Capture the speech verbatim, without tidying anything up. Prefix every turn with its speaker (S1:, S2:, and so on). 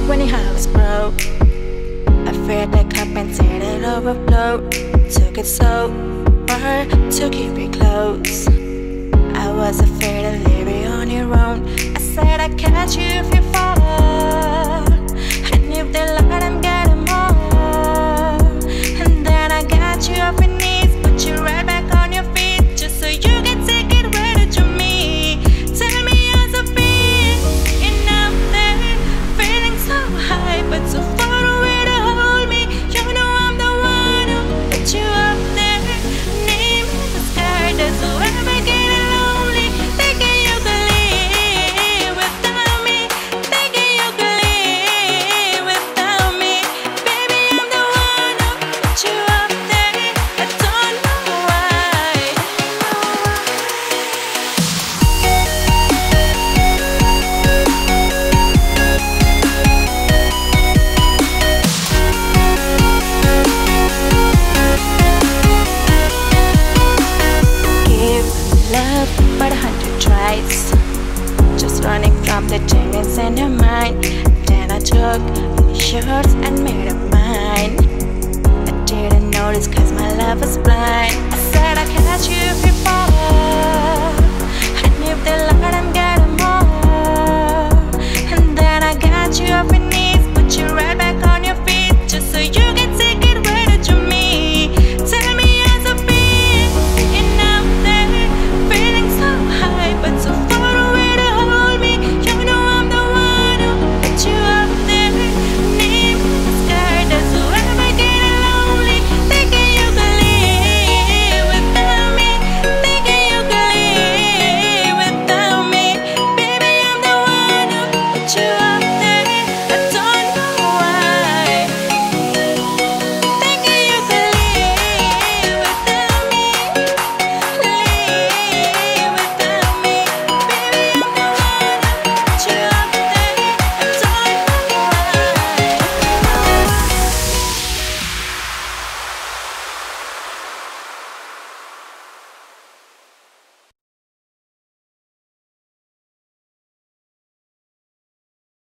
S1: when your heart was broke. I feared the cup and said it overflowed. Took it so hard to keep it close. I was afraid to leave you on your own. I said I'd catch you if you fall. And if they lied, I'm getting more. And then I got you off your knees, put you right back on your feet, just so you can take it ready to me. Tell me how's it feel, and I'm there, feeling so high, but so far away to hold me. You know I'm the one who put you up there, name in the sky. Does whoever get lonely, thinking you can live without me, thinking you can live without me. Baby, I'm the one who put you up there. I don't know why. Give love but a hundred tries, just running from the changes in your mind. Then I took yours and made it mine. I didn't notice cause my love was blind. I said I'd catch you if you fall, and if they lied, I'm